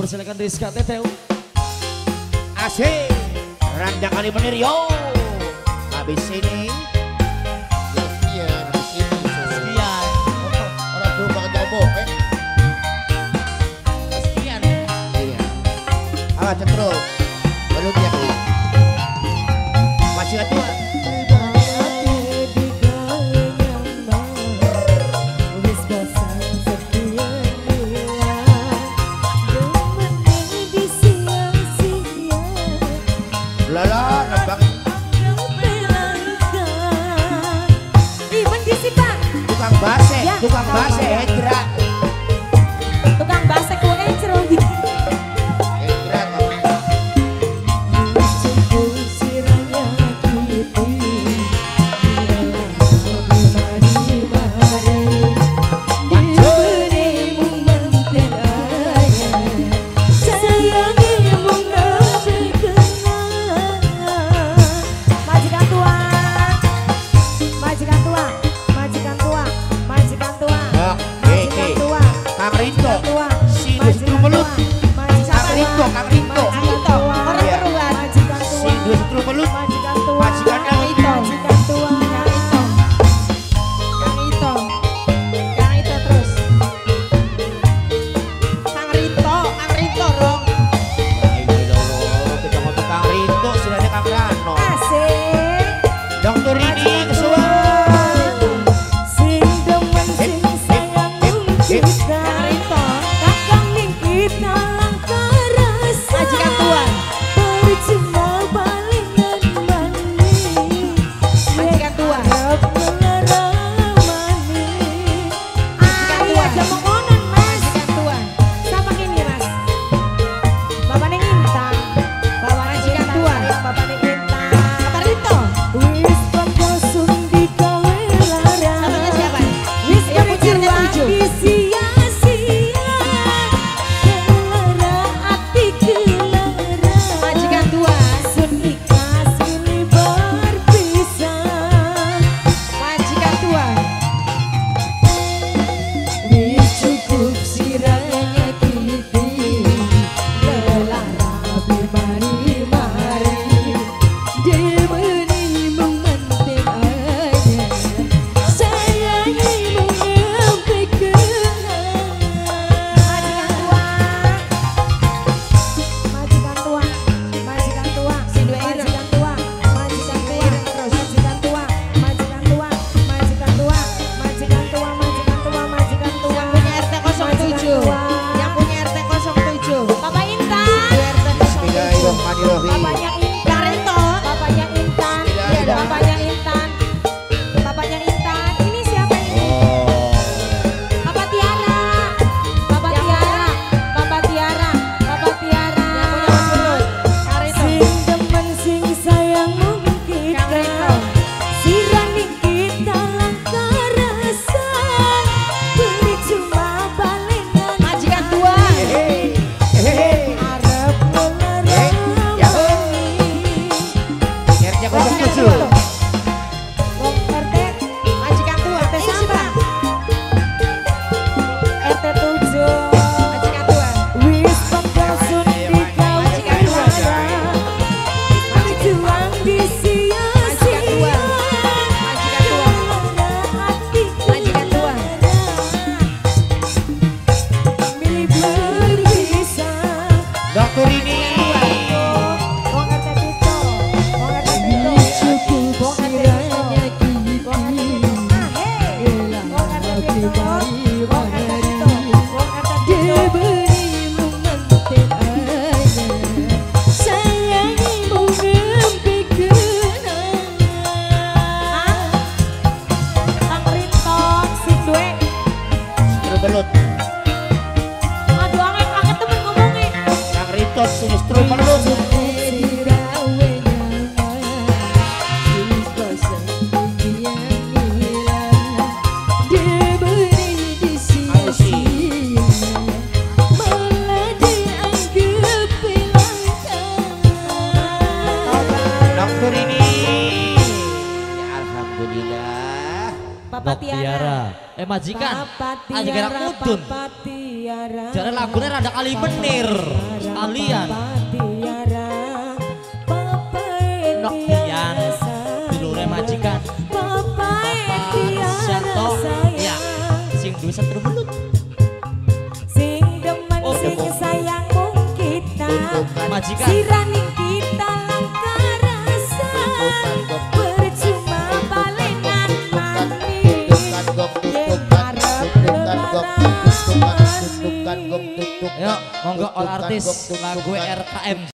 dipersilakan Rizka Teteu. Asik, Ranjang kali menir yo. Habis ini, Iya, habis ini. Sekian. Orang tuh bakal jauh, Sekian. Iya. Awas cenderung. Belum ya, Bu. masih tua. Lala, nembang Tukang base, Ya, tukang base, tambah. Hendra. Tukang basek kue encrong. Hendra, Majikan tua, majikan tua, majikan tua, majikan tua, Bang, majikan tua, Kang Rinto, tua, si Dua Setru Belut. Kang Rinto, Kang Rinto. majikan tua, orang Iya. keruan, majikan Si tua, Dua Setru Belut. majikan tua, Majikan Kang yang Ito, majikan tua, Kang Ito, Kang Ito terus, Kang Rinto dong, Kita ngomong Kang Rinto, sudah ada Kang Rano. asik. Dokter ini kesuwen. Sing demen sing sayang kita, kakang ning kita langkah rasa. Majikan tua, percuma palingan manis. Majikan tua, harap melarang manis. Majikan tua, aja mengonon mas. Majikan tua, siapa kini mas? Bapak ning Intan, Bapak majikan tua, Bapak ning Intan. Bapak Rito. Wis pangkosun digawe larang. Satunya siapa? Wis berjuang sia-sia. Kelara ati kelara. Majikan tua. Sun ikhlas ini berpisah. Majikan tua. Wis cukup siranya kiti. Lelah rabi mari-mari. Demeni mengantin aja. Sayangi menyampaikan. Majikan tua. Majikan tua. Si dua majikan tua. Majikan tua. Majikan tua. Majikan tua. Majikan tua. Majikan tua. Majikan tua. Majikan tua. Yang punya RT 07. Bapak Intan. RT 07. Bismillahirrahmanirrahim. Bapaknya Intan. Bapaknya Intan. Tidak ada. Bapaknya Intan. Bapaknya Intan. Ini siapa ini? Bapak Tiara. Bapak Tiara. Bapak Tiara. Bapak Tiara. Yang punya Mas Gunung. Karito. Sing demen sing sayang kita. Sirani kita langkah rasa. Beri cuma balengan. Majikan tua. Hehehe. Arep melarang Ya. manis. RJ 07. Wong RT majikan tua. RT siapa? RT 7. Majikan tua. Wis pangkosun digawe larang. Berjuang di sia-sia. Majikan tua. Majikan tua. Milih berpisah. Dokter ini. Wong RT Pito. Wong RT Pito. Wong RT Pito. Wong RT Pito. Ah, hei. Wong RT Pito. Wong RT Pito. Wong RT Pito. Kang Rinto, si Dwe. Setru Belut. Aduh, angin banget temen ngomongnya. Kang Rinto, si Setru Belut. Dokter ini. Ya, alhamdulillah. Bapak Tiara. Majikan. Bapak Majikan Tiara. Mudun. Bapak Tiara. Jadi lagunya rada kali menir sekalian. Nokian dulure majikan Bapak Risyanto ya sing duwe setru belut sing demen sing sayang mung kita majikan siraning kita langka rasa percuma balengan manis yen arep lebaran Tutukan gok tutukan Yuk, monggo all artis lagu RKM.